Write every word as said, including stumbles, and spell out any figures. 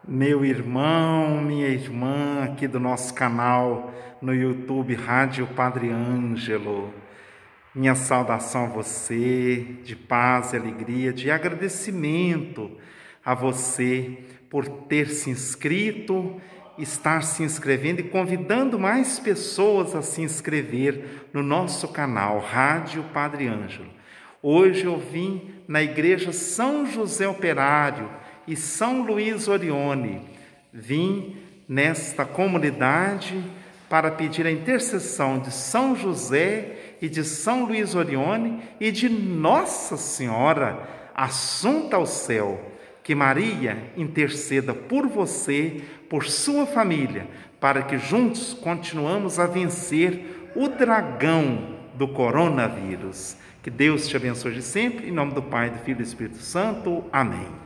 Meu irmão, minha irmã, aqui do nosso canal no YouTube Rádio Padre Ângelo, minha saudação a você, de paz e alegria, de agradecimento a você por ter se inscrito, estar se inscrevendo e convidando mais pessoas a se inscrever no nosso canal Rádio Padre Ângelo. Hoje eu vim na Igreja São José Operário e São Luís Orione. Vim nesta comunidade para pedir a intercessão de São José e de São Luís Orione e de Nossa Senhora Assunta ao Céu. Que Maria interceda por você, por sua família, para que juntos continuamos a vencer o dragão do coronavírus. Que Deus te abençoe de sempre, em nome do Pai, do Filho e do Espírito Santo. Amém.